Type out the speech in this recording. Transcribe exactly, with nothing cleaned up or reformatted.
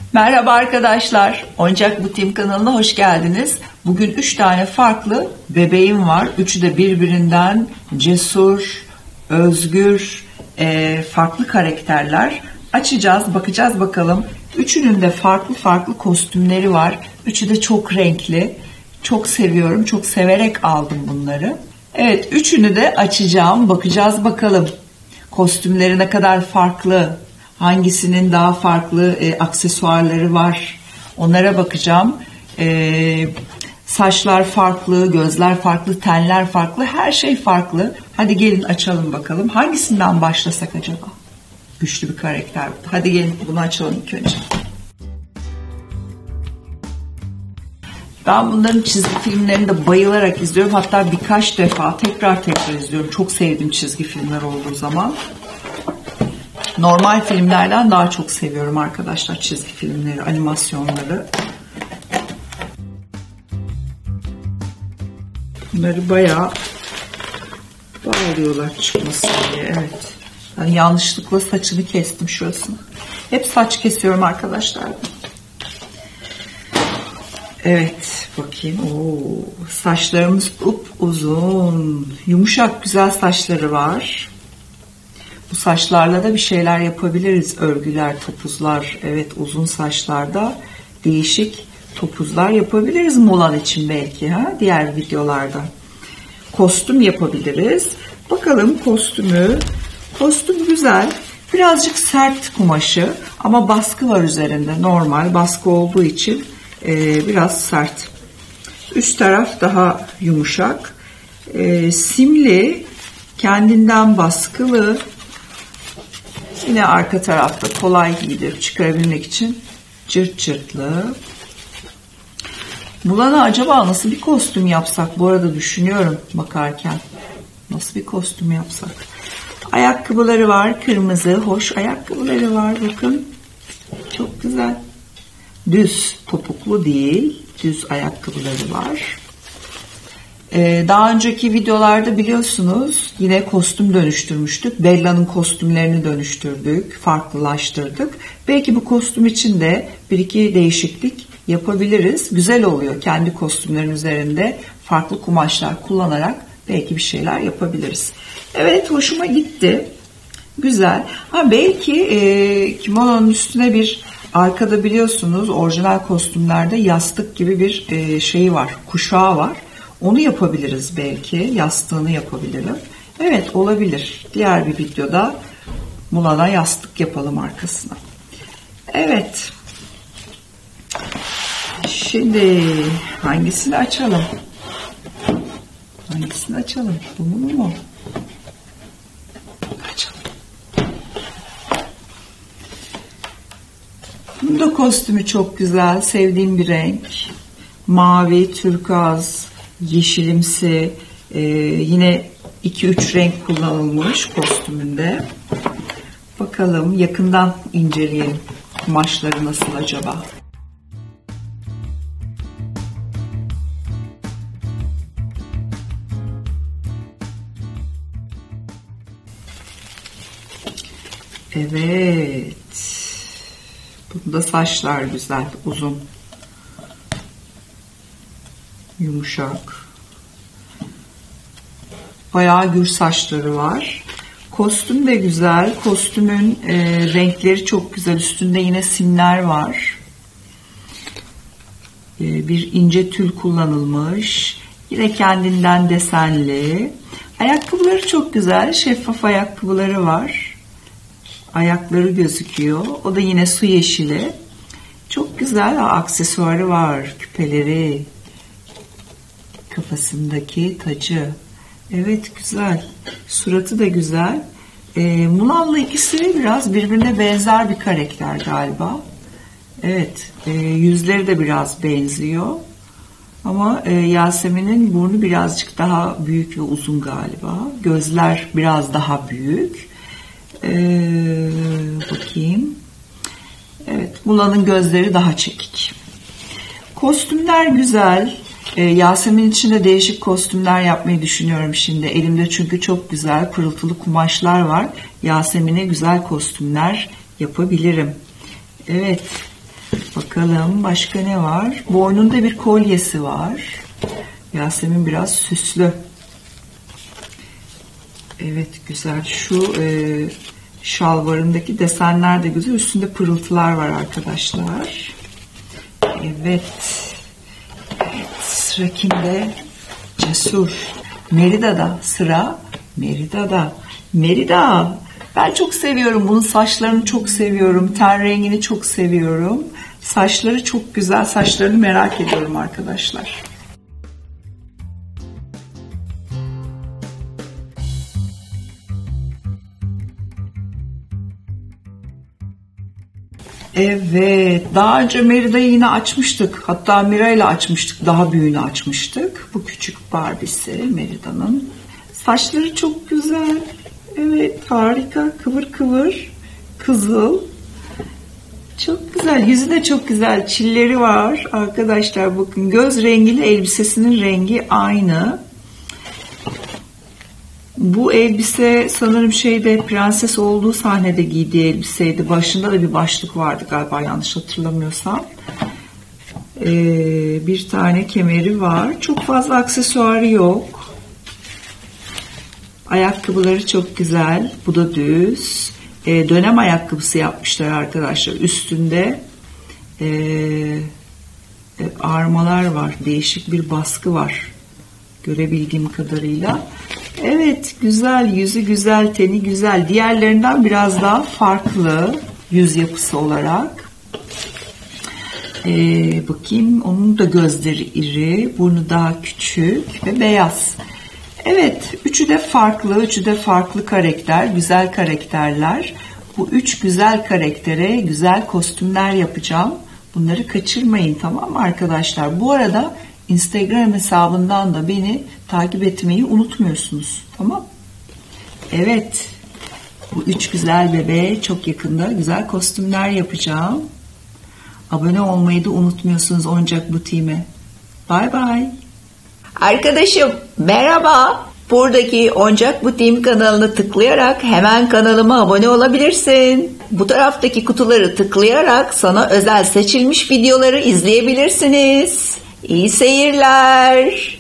Merhaba arkadaşlar, Oyuncak Butiğim kanalına hoş geldiniz. Bugün üç tane farklı bebeğim var. Üçü de birbirinden cesur, özgür, e, farklı karakterler. Açacağız, bakacağız bakalım. Üçünün de farklı farklı kostümleri var. Üçü de çok renkli. Çok seviyorum, çok severek aldım bunları. Evet, üçünü de açacağım, bakacağız bakalım. Kostümleri ne kadar farklı, hangisinin daha farklı e, aksesuarları var, onlara bakacağım. E, saçlar farklı, gözler farklı, tenler farklı, her şey farklı. Hadi gelin açalım bakalım. Hangisinden başlasak acaba? Güçlü bir karakter. Hadi gelin bunu açalım ilk önce. Ben bunların çizgi filmlerini de bayılarak izliyorum. Hatta birkaç defa tekrar tekrar izliyorum. Çok sevdiğim çizgi filmler olduğu zaman. Normal filmlerden daha çok seviyorum arkadaşlar çizgi filmleri, animasyonları. Bunları bayağı bağlıyorlar çıkmasın diye. Evet. Yani yanlışlıkla saçını kestim şurasını. Hep saç kesiyorum arkadaşlar. Evet, bakayım. Oo, saçlarımız up uzun, yumuşak, güzel saçları var. Bu saçlarla da bir şeyler yapabiliriz. Örgüler, topuzlar. Evet, uzun saçlarda değişik topuzlar yapabiliriz Mulan için belki, ha? Diğer videolarda. Kostüm yapabiliriz. Bakalım kostümü. Kostüm güzel. Birazcık sert kumaşı ama baskı var üzerinde. Normal baskı olduğu için e, biraz sert. Üst taraf daha yumuşak. E, simli, kendinden baskılı. Yine arka tarafta kolay giydirip çıkarabilmek için cırt cırtlı. Mulan'a acaba nasıl bir kostüm yapsak? Bu arada düşünüyorum bakarken. Nasıl bir kostüm yapsak? Ayakkabıları var. Kırmızı, hoş ayakkabıları var. Bakın. Çok güzel. Düz, topuklu değil. Düz ayakkabıları var. Ee, daha önceki videolarda biliyorsunuz yine kostüm dönüştürmüştük. Bella'nın kostümlerini dönüştürdük, farklılaştırdık. Belki bu kostüm için de bir iki değişiklik yapabiliriz. Güzel oluyor, kendi kostümlerin üzerinde farklı kumaşlar kullanarak belki bir şeyler yapabiliriz. Evet, hoşuma gitti. Güzel. Ha, belki e, kimononun üstüne bir arkada biliyorsunuz orijinal kostümlerde yastık gibi bir e, şeyi var, kuşağı var. Onu yapabiliriz belki. Yastığını yapabilirim. Evet, olabilir. Diğer bir videoda Mulan'a yastık yapalım arkasına. Evet. Şimdi hangisini açalım? Hangisini açalım? Bunu mu? Açalım. Bunun da kostümü çok güzel. Sevdiğim bir renk. Mavi, turkuaz, yeşilimsi, e, yine iki üç renk kullanılmış kostümünde. Bakalım yakından inceleyelim. Kumaşları nasıl acaba? Evet. Bunda saçlar güzel, uzun. Yumuşak. Bayağı gür saçları var. Kostüm de güzel. Kostümün e, renkleri çok güzel. Üstünde yine simler var. E, bir ince tül kullanılmış. Yine kendinden desenli. Ayakkabıları çok güzel. Şeffaf ayakkabıları var. Ayakları gözüküyor. O da yine su yeşili. Çok güzel. Aksesuarı var. Küpeleri. Kafasındaki tacı. Evet, güzel. Suratı da güzel. E, Mulan'la ikisi biraz birbirine benzer bir karakter galiba. Evet. E, yüzleri de biraz benziyor. Ama e, Yasemin'in burnu birazcık daha büyük ve uzun galiba. Gözler biraz daha büyük. E, bakayım. Evet. Mulan'ın gözleri daha çekik. Kostümler güzel. Ee, Yasemin için de değişik kostümler yapmayı düşünüyorum şimdi. Elimde çünkü çok güzel pırıltılı kumaşlar var. Yasemin'e güzel kostümler yapabilirim. Evet. Bakalım başka ne var? Boynunda bir kolyesi var. Yasemin biraz süslü. Evet, güzel. Şu e, şalvarındaki desenler de güzel. Üstünde pırıltılar var arkadaşlar. Evet. Evet. Sıra kimde? Cesur. Merida'da. Sıra Merida'da. Merida. Ben çok seviyorum. Bunun saçlarını çok seviyorum. Ten rengini çok seviyorum. Saçları çok güzel. Saçlarını merak ediyorum arkadaşlar. Evet, daha önce Merida'yı yine açmıştık. Hatta Mira ile açmıştık. Daha büyüğünü açmıştık. Bu küçük Barbie'si Merida'nın. Saçları çok güzel. Evet, harika. Kıvır kıvır. Kızıl. Çok güzel. Yüzü de çok güzel. Çilleri var. Arkadaşlar bakın, göz rengiyle elbisesinin rengi aynı. Bu elbise sanırım şeyde, prenses olduğu sahnede giydiği elbiseydi. Başında da bir başlık vardı galiba, yanlış hatırlamıyorsam. Ee, bir tane kemeri var. Çok fazla aksesuarı yok. Ayakkabıları çok güzel. Bu da düz. Ee, dönem ayakkabısı yapmışlar arkadaşlar. Üstünde ee, e, armalar var. Değişik bir baskı var. Görebildiğim kadarıyla. Evet, güzel. Yüzü güzel, teni güzel. Diğerlerinden biraz daha farklı yüz yapısı olarak. Ee, bakayım, onun da gözleri iri, burnu daha küçük ve beyaz. Evet, üçü de farklı, üçü de farklı karakter, güzel karakterler. Bu üç güzel karaktere güzel kostümler yapacağım. Bunları kaçırmayın, tamam mı arkadaşlar? Bu arada Instagram hesabından da beni takip etmeyi unutmuyorsunuz. Tamam. Evet. Bu üç güzel bebeğe çok yakında güzel kostümler yapacağım. Abone olmayı da unutmuyorsunuz Oyuncak Butiğime. Bye bye. Arkadaşım merhaba. Buradaki Oyuncak Butiğim kanalını tıklayarak hemen kanalıma abone olabilirsin. Bu taraftaki kutuları tıklayarak sana özel seçilmiş videoları izleyebilirsiniz. İyi seyirler.